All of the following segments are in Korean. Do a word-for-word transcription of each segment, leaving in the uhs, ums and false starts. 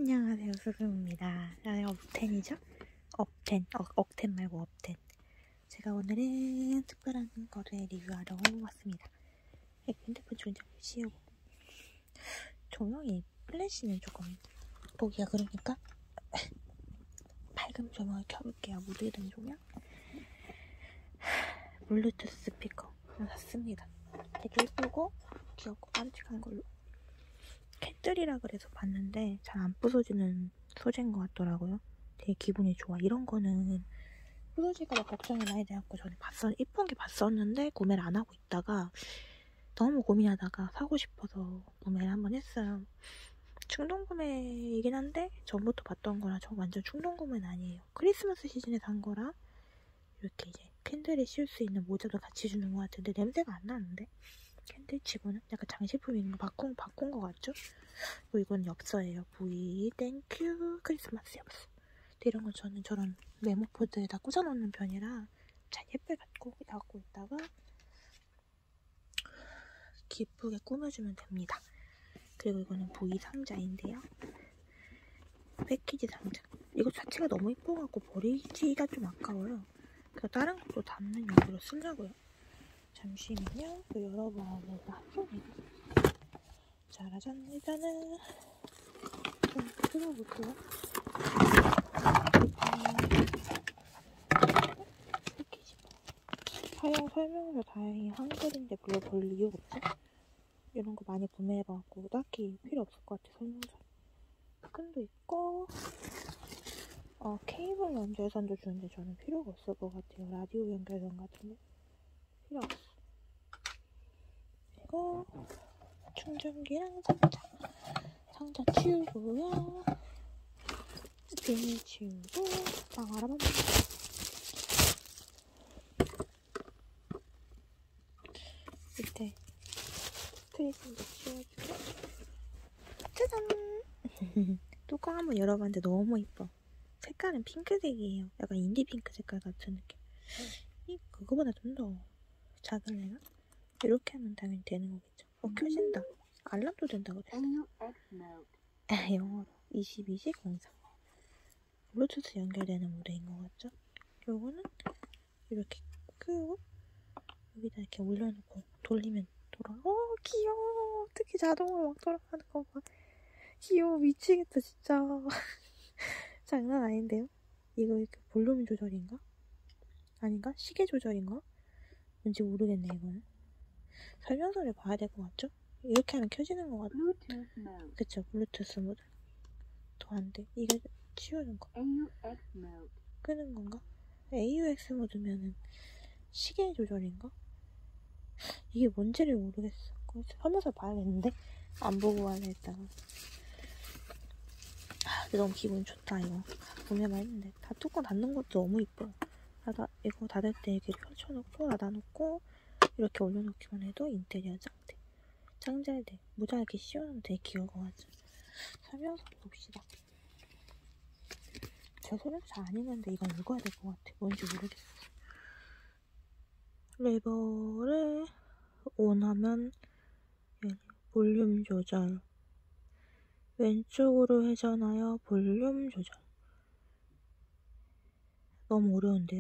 안녕하세요, 수금입니다. 아, 업텐이죠? 업텐, 어, 억텐 말고 업텐. 제가 오늘은 특별한 거를 리뷰하러 왔습니다. 핸드폰 충전 씌우고 조명이 플래시는 조금 보기가 그러니까 밝은 조명을 켜볼게요. 무드등 조명. 블루투스 스피커 샀습니다. 되게 예쁘고 귀엽고 깜찍한 걸로. 캣들이라 그래서 봤는데 잘 안 부서지는 소재인 것 같더라고요. 되게 기분이 좋아. 이런 거는 부서질까봐 걱정이 많이 돼갖고 저는 봤어, 이쁜 게 봤었는데 구매를 안 하고 있다가 너무 고민하다가 사고 싶어서 구매를 한번 했어요. 충동 구매이긴 한데 전부터 봤던 거라 저 완전 충동 구매는 아니에요. 크리스마스 시즌에 산 거라 이렇게 이제 캔들에 씌울 수 있는 모자도 같이 주는 것 같은데 냄새가 안 나는데? 캔들 치고는 약간 장식품인 거 바꾼, 바꾼 거 같죠? 그리고 이건 엽서예요. V 땡큐 크리스마스 엽서. 이런 건 저는 저런 메모포드에다 꽂아놓는 편이라 잘 예쁘게 갖고, 갖고 있다가 기쁘게 꾸며주면 됩니다. 그리고 이거는 V 상자인데요. 패키지 상자. 이거 자체가 너무 예뻐갖고 버리기가 좀 아까워요. 그래서 다른 것도 담는 용도로 쓰려고요. 잠시만요. 또 열어봐야 손이. 짜라잔. 일단은 좀 뜯어볼게요. 패키지. 사용 설명서 다행히 한글인데 별로 볼 이유가 없죠? 이런 거 많이 구매해봐갖고 딱히 필요 없을 것 같아. 설명서. 끈도 있고 어, 케이블 연결선도 주는데 저는 필요가 없을 것 같아요. 라디오 연결선 같은데 필요 없어. 그리고 충전기랑 상자. 상자 치우고요. 비닐 치우고 딱 알아봤네. 밑에 크리스마스 치워주고 짜잔! 뚜껑 한번 열어봤는데 너무 이뻐. 색깔은 핑크색이에요. 약간 인디 핑크 색깔 같은 느낌. 이 그거보다 좀 더 작을래나? 이렇게 하면 당연히 되는 거겠죠. 어, 켜진다. 알람도 된다고 그랬어. 아, 영어로. 이십이 시 공사. 블루투스 연결되는 모드인 것 같죠? 요거는 이렇게 끄고 여기다 이렇게 올려놓고 돌리면 돌아. 어, 귀여워. 어떻게 자동으로 막 돌아가는 거 봐. 귀여워. 미치겠다, 진짜. 장난 아닌데요? 이거 이렇게 볼륨 조절인가? 아닌가? 시계 조절인가? 뭔지 모르겠네, 이거는. 설명서를 봐야 될 것 같죠? 이렇게 하면 켜지는 것 같아. 그쵸, 블루투스 모드. 더 안 돼. 이거 치우는 거. 끄는 건가? 에이유엑스 모드면은 시계 조절인가? 이게 뭔지를 모르겠어. 설명서 봐야겠는데? 안 보고 하려 했다가. 아, 근데 너무 기분 좋다, 이거. 구매만 했는데. 다 뚜껑 닫는 것도 너무 이뻐요. 닫아, 이거 닫을 때 이렇게 펼쳐놓고, 닫아놓고, 이렇게 올려놓기만 해도 인테리어 짱대. 짱잘돼. 모자 이렇게 씌워놓으면 되게 귀여울 것 같죠? 설명서 봅시다. 제가 설명서 잘 안 읽는데 이건 읽어야 될 것 같아. 뭔지 모르겠어. 레버를 온하면 볼륨 조절. 왼쪽으로 회전하여 볼륨 조절. 너무 어려운데요?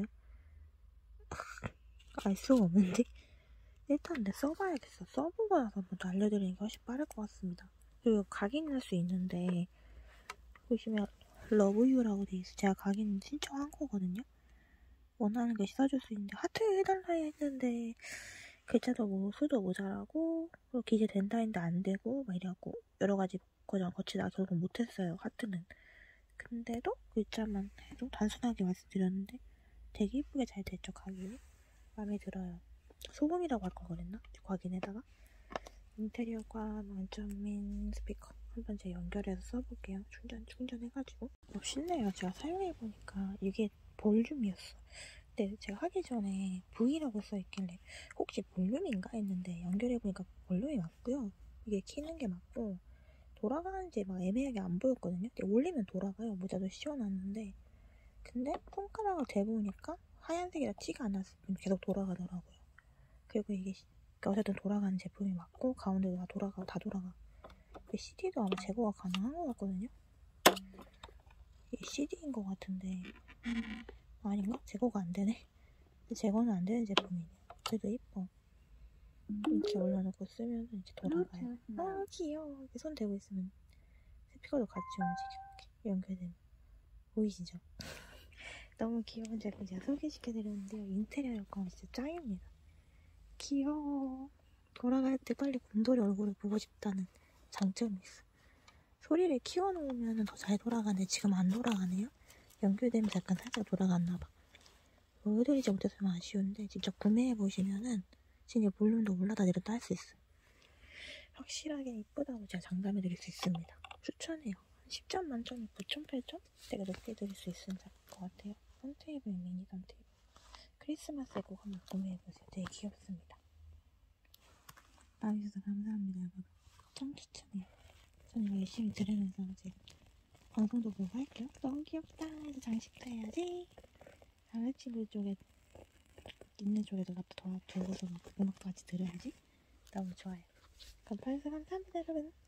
알 수가 없는데? 일단 내 써봐야겠어. 써보고 나서 먼저 알려드리는 게 훨씬 빠를 것 같습니다. 그리고 각인할 수 있는데 보시면 러브유라고 돼있어. 제가 각인 신청한 거거든요. 원하는 게 써줄 수 있는데 하트 해달라 했는데 글자도 뭐 수도 모자라고 그리고 기재된다 했는데 안 되고 막 이래갖고 여러가지 과정을 거치다가 결국 못했어요. 하트는. 근데도 글자만 해도 단순하게 말씀드렸는데 되게 이쁘게 잘 됐죠. 각인이. 마음에 들어요. 소금이라고 할 걸 그랬나? 각인에다가 인테리어가 만점인 스피커 한번 제가 연결해서 써볼게요. 충전 충전해가지고 멋있네요. 제가 사용해보니까 이게 볼륨이었어. 근데 제가 하기 전에 V라고 써있길래 혹시 볼륨인가 했는데 연결해보니까 볼륨이 맞고요. 이게 키는 게 맞고 돌아가는지 막 애매하게 안 보였거든요. 올리면 돌아가요. 모자도 씌워놨는데 근데 손가락을 대보니까 하얀색이라 티가 안 났을 뿐 계속 돌아가더라고요. 그리고 이게 어쨌든 돌아가는 제품이 맞고 가운데도 다 돌아가 다 돌아가. 씨디도 아마 제거가 가능한 것 같거든요. 이게 씨디인 것 같은데 아닌가? 제거가 안 되네. 제거는 안 되는 제품이네. 그래도 이뻐. 이렇게 올려놓고 쓰면 이제 돌아가요. 아 귀여워. 이렇게 손 대고 있으면 스피커도 같이 움직여. 이렇게 연결되면 보이시죠? 너무 귀여운 제품 제가 소개시켜드렸는데요. 인테리어 효과는 진짜 짱입니다. 귀여워. 돌아갈 때 빨리 곰돌이 얼굴을 보고 싶다는 장점이 있어. 소리를 키워놓으면 더 잘 돌아가는데 지금 안 돌아가네요. 연결되면서 약간 살짝 돌아갔나봐. 보여드리지 못해서 아쉬운데 직접 구매해보시면은 진짜 볼륨도 올라다 내렸다 할 수 있어요. 확실하게 이쁘다고 제가 장담해드릴 수 있습니다. 추천해요. 십 점 만점에 구 점 팔 점? 되게 높게 드릴 수 있을 것 같아요. 턴테이블, 미니 턴테이블. 크리스마스에 꼭 한번 구매해보세요. 되게 귀엽습니다. 봐주셔서 감사합니다, 여러분. 짱 추천해요. 저는 열심히 들으면서 지금 방송도 보고 할게요. 너무 귀엽다. 이제 장식도 해야지. 다른 친구 쪽에 있는 쪽에도 갖다 더 두고서 막 음악까지 들어야지. 너무 좋아요. 그럼 벌써 감사합니다, 여러분.